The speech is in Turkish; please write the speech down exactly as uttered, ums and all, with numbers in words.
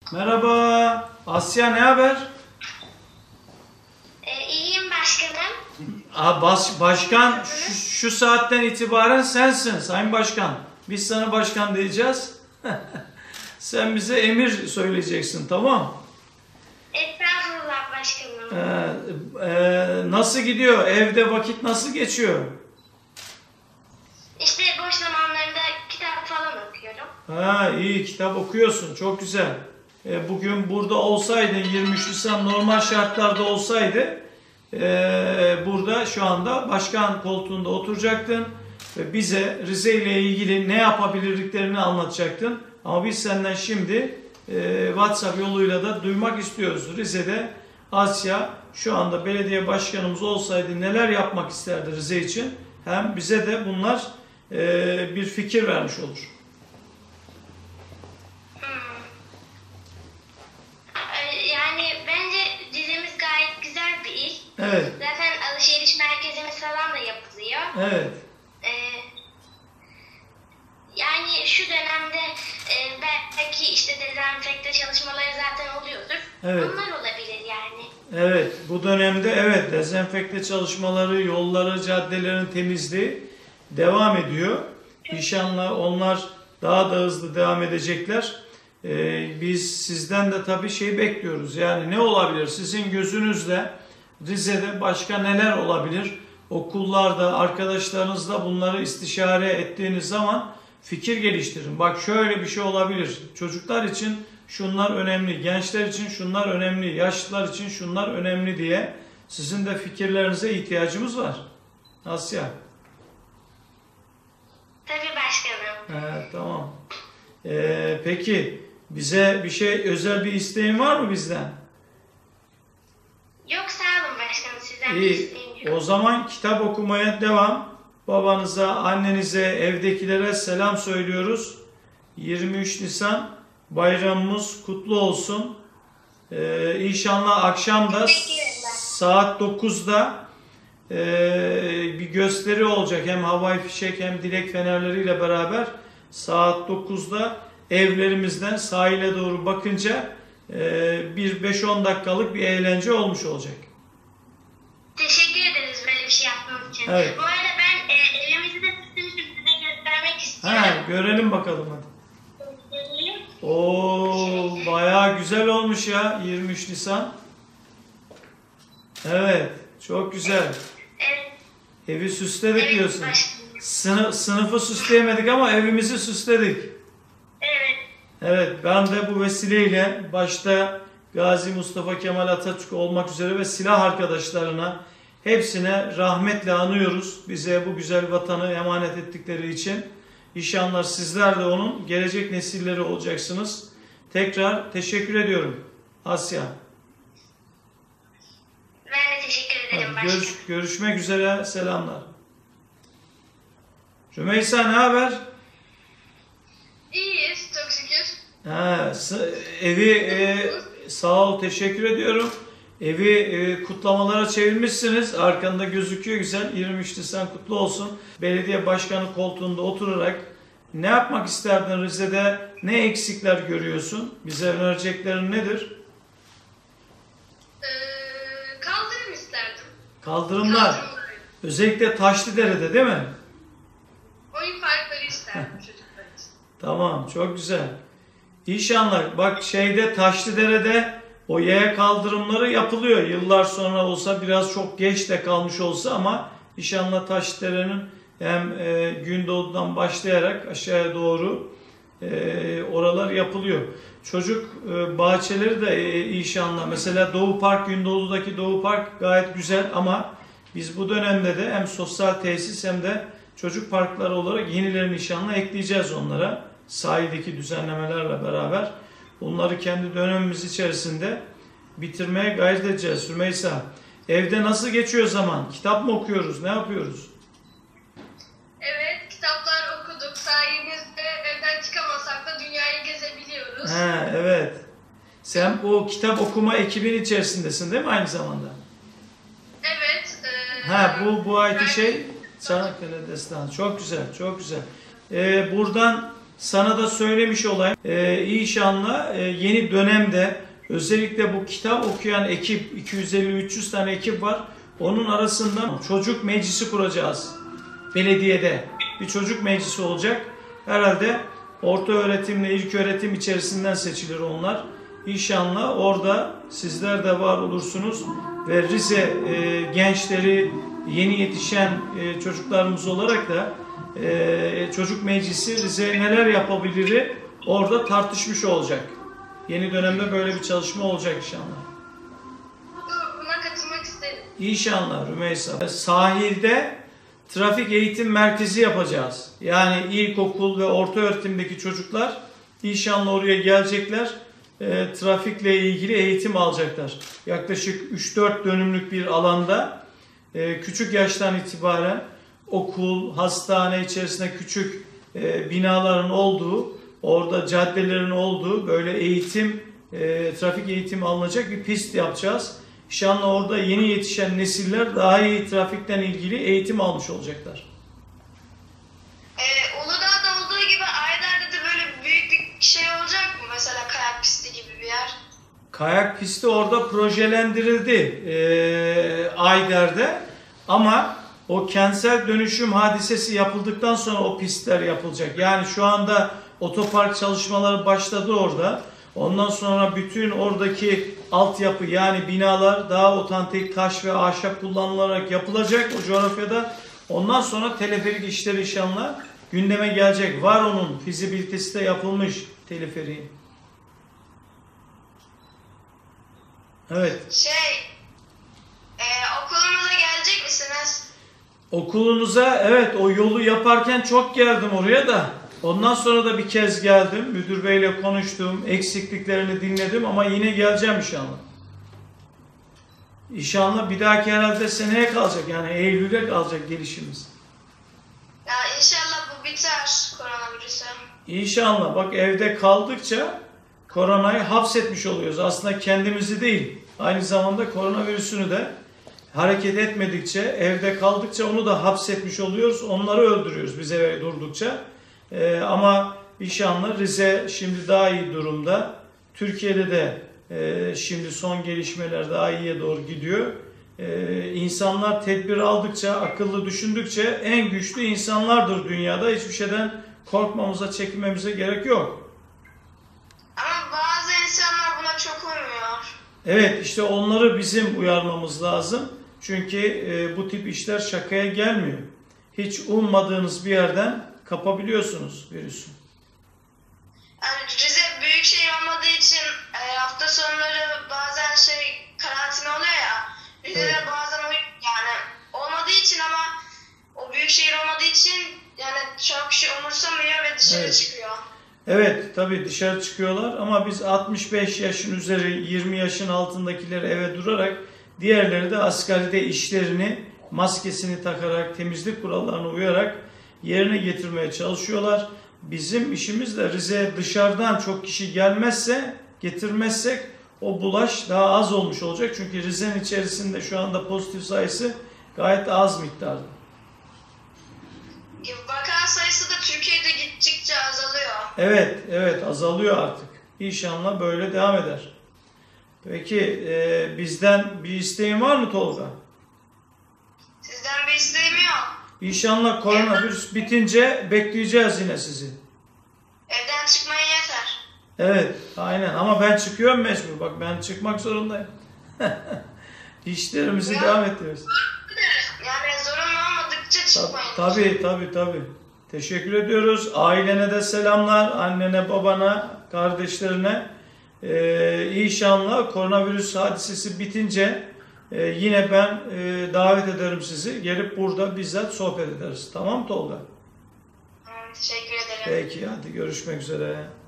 Merhaba. Asya, ne haber? Ee, iyiyim başkanım. Aa, baş, başkan şu, şu saatten itibaren sensin Sayın Başkan. Biz sana başkan diyeceğiz. Sen bize emir söyleyeceksin, tamam? Estağfurullah başkanım. Ee, e, nasıl gidiyor? Evde vakit nasıl geçiyor? İşte boş zamanlarında kitap falan okuyorum. Ha, iyi, kitap okuyorsun. Çok güzel. E, bugün burada olsaydın, yirmi üç Nisan normal şartlarda olsaydı e, burada şu anda başkan koltuğunda oturacaktın ve bize Rize ile ilgili ne yapabilirliklerini anlatacaktın. Ama biz senden şimdi e, WhatsApp yoluyla da duymak istiyoruz. Rize'de Asya şu anda belediye başkanımız olsaydı neler yapmak isterdi Rize için? Hem bize de bunlar e, bir fikir vermiş olur. Yani bence dizimiz gayet güzel bir il. Evet. Zaten alışveriş merkezimiz falan da yapılıyor. Evet. Ee, yani şu dönemde e, belki işte dezenfekte çalışmaları zaten oluyordur. Evet. Bunlar olabilir yani. Evet, bu dönemde evet dezenfekte çalışmaları, yolları, caddelerin temizliği devam ediyor. İnşallah onlar daha da hızlı devam edecekler. Ee, biz sizden de tabii şey bekliyoruz. Yani ne olabilir? Sizin gözünüzle Rize'de başka neler olabilir? Okullarda, arkadaşlarınızla bunları istişare ettiğiniz zaman fikir geliştirin. Bak şöyle bir şey olabilir. Çocuklar için şunlar önemli, gençler için şunlar önemli, yaşlılar için şunlar önemli diye sizin de fikirlerinize ihtiyacımız var. Asya. Tabii başkanım. Evet, tamam. Ee, peki bize bir şey, özel bir isteğin var mı bizden? Yok sağ olun başkanım, sizden bir İyi. isteğim yok. O zaman kitap okumaya devam. Babanıza, annenize, evdekilere selam söylüyoruz. yirmi üç Nisan bayramımız kutlu olsun. Ee, İnşallah akşam da saat dokuzda e, bir gösteri olacak. Hem havai fişek hem dilek fenerleriyle beraber saat dokuzda evlerimizden sahile doğru bakınca e, bir beş on dakikalık bir eğlence olmuş olacak. Teşekkür ederiz böyle bir şey yaptığınız için. Evet. Bu arada ben e, evimizi de süslemişim, size göstermek istiyorum. Ha, görelim bakalım hadi. Oo, bayağı güzel olmuş ya yirmi üç Nisan. Evet, çok güzel. Evet, Evi süsledik evet diyorsun. başkanım. Sınıf, sınıfı süsleyemedik ama evimizi süsledik. Evet. Evet, ben de bu vesileyle başta Gazi Mustafa Kemal Atatürk olmak üzere ve silah arkadaşlarına hepsine rahmetle anıyoruz. Bize bu güzel vatanı emanet ettikleri için. İnşallah sizler de onun gelecek nesilleri olacaksınız. Tekrar teşekkür ediyorum Asya. Ben de teşekkür ederim Hadi, başkanım. görüş, görüşmek üzere, selamlar. Rümeysa, ne haber? İyiyiz çok şükür. Ha, evi e, sağ ol, teşekkür ediyorum. Evi e, kutlamalara çevirmişsiniz. Arkanda gözüküyor güzel. yirmi üç Nisan kutlu olsun. Belediye başkanı koltuğunda oturarak ne yapmak isterdin Rize'de? Ne eksikler görüyorsun? Bize önereceklerin nedir? Ee, kaldırım isterdim. Kaldırımlar. Özellikle Taşlıdere'de değil mi? Oyun parkları isterdim çocuklar için. Tamam, çok güzel. İnşallah bak şeyde Taşlıdere'de o yaya kaldırımları yapılıyor. Yıllar sonra olsa, biraz çok geç de kalmış olsa ama inşallah Taşlıdere'nin hem e, Gündoğdu'dan başlayarak aşağıya doğru e, oralar yapılıyor. Çocuk e, bahçeleri de e, inşallah. Mesela Doğu Park, Gündoğdu'daki Doğu Park gayet güzel ama biz bu dönemde de hem sosyal tesis hem de çocuk parkları olarak yenilerini inşallah ekleyeceğiz onlara. Sahildeki düzenlemelerle beraber bunları kendi dönemimiz içerisinde bitirmeye gayret edeceğiz. Rümeysa, evde nasıl geçiyor zaman? Kitap mı okuyoruz? Ne yapıyoruz? Evet, kitaplar okuduk. Sayenizde evden çıkamasak da dünyayı gezebiliyoruz. He, evet. Sen o kitap okuma ekibin içerisindesin değil mi aynı zamanda? Evet. E, Ha, bu bu ayki ben- şey Çanakkale Destanı. Çok güzel, çok güzel. Ee, buradan Sana da söylemiş olayım. Ee, inşallah e, yeni dönemde özellikle bu kitap okuyan ekip, iki yüz elli üç yüz tane ekip var. Onun arasından çocuk meclisi kuracağız. Belediyede bir çocuk meclisi olacak. Herhalde orta öğretimle ilk öğretim içerisinden seçilir onlar. İnşallah orada sizler de var olursunuz ve Rize e, gençleri, yeni yetişen e, çocuklarımız olarak da e, çocuk meclisi Rize neler yapabilir orada tartışmış olacak. Yeni dönemde böyle bir çalışma olacak inşallah. Buna katılmak isterim. İnşallah Rümeysa. Sahilde trafik eğitim merkezi yapacağız. Yani ilkokul ve orta öğretimdeki çocuklar inşallah oraya gelecekler. E, trafikle ilgili eğitim alacaklar. Yaklaşık üç dört dönümlük bir alanda e, küçük yaştan itibaren okul, hastane içerisinde küçük e, binaların olduğu, orada caddelerin olduğu böyle eğitim, e, trafik eğitimi alınacak bir pist yapacağız. İnşallah orada yeni yetişen nesiller daha iyi trafikten ilgili eğitim almış olacaklar. Ee, Uludağ'da olduğu gibi Ayder'de de böyle büyük bir şey olacak mı? Mesela kayak pisti gibi bir yer. Kayak pisti orada projelendirildi e, Ayder'de ama o kentsel dönüşüm hadisesi yapıldıktan sonra o pistler yapılacak. Yani şu anda otopark çalışmaları başladı orada. Ondan sonra bütün oradaki altyapı yani binalar daha otantik taş ve ahşap kullanılarak yapılacak o coğrafyada. Ondan sonra teleferik işleri inşallah gündeme gelecek. Var onun fizibilitesi de yapılmış teleferiğin. Evet. Şey, e, okulumuza gelecek misiniz? Okulunuza evet o yolu yaparken çok geldim oraya da. Ondan sonra da bir kez geldim. Müdür beyle konuştum. Eksikliklerini dinledim ama yine geleceğim inşallah. İnşallah bir dahaki herhalde seneye kalacak. Yani Eylül'e kalacak gelişimiz. Ya inşallah bu biter koronavirüsü. İnşallah bak evde kaldıkça koronayı hapsetmiş oluyoruz. Aslında kendimizi değil. Aynı zamanda koronavirüsünü de hareket etmedikçe, evde kaldıkça onu da hapsetmiş oluyoruz. Onları öldürüyoruz biz eve durdukça. Ee, ama inşallah Rize şimdi daha iyi durumda. Türkiye'de de e, şimdi son gelişmeler daha iyiye doğru gidiyor. Ee, insanlar tedbir aldıkça, akıllı düşündükçe en güçlü insanlardır dünyada. Hiçbir şeyden korkmamıza, çekinmemize gerek yok. Ama bazı insanlar buna çok uymuyor. Evet işte onları bizim uyarmamız lazım. Çünkü e, bu tip işler şakaya gelmiyor. Hiç ummadığınız bir yerden kapabiliyorsunuz virüsü. Yani Rize büyük şehir olmadığı için e, hafta sonları bazen şey karantina oluyor ya. Rize'de Evet. bazen o yani olmadığı için ama o büyük şehir olmadığı için yani çok kişi umursamıyor ve dışarı Evet. çıkıyor. Evet tabii dışarı çıkıyorlar ama biz altmış beş yaşın üzeri yirmi yaşın altındakileri eve durarak diğerleri de asgaride işlerini maskesini takarak temizlik kurallarına uyarak yerine getirmeye çalışıyorlar. Bizim işimiz de Rize'ye dışarıdan çok kişi gelmezse getirmezsek o bulaş daha az olmuş olacak. Çünkü Rize'nin içerisinde şu anda pozitif sayısı gayet az miktarda. Vaka sayısı da Türkiye'de gittikçe azalıyor. Evet, evet azalıyor artık. İnşallah böyle devam eder. Peki e, bizden bir isteğin var mı Tolga? Sizden bir isteğim yok. İnşallah koronavirüs bitince bekleyeceğiz yine sizi. Evden çıkmayın yeter. Evet, aynen ama ben çıkıyorum mecbur. Bak ben çıkmak zorundayım. İşlerimizi Ya. devam ettiriyoruz. Yani zorunlu olmadıkça çıkmayın. Tabii, tabii, tabii. Teşekkür ediyoruz. Ailene de selamlar. Annene, babana, kardeşlerine. Ee, inşallah koronavirüs hadisesi bitince e, yine ben e, davet ederim sizi. Gelip burada bizzat sohbet ederiz. Tamam Tolga? Teşekkür ederim. Peki hadi görüşmek üzere.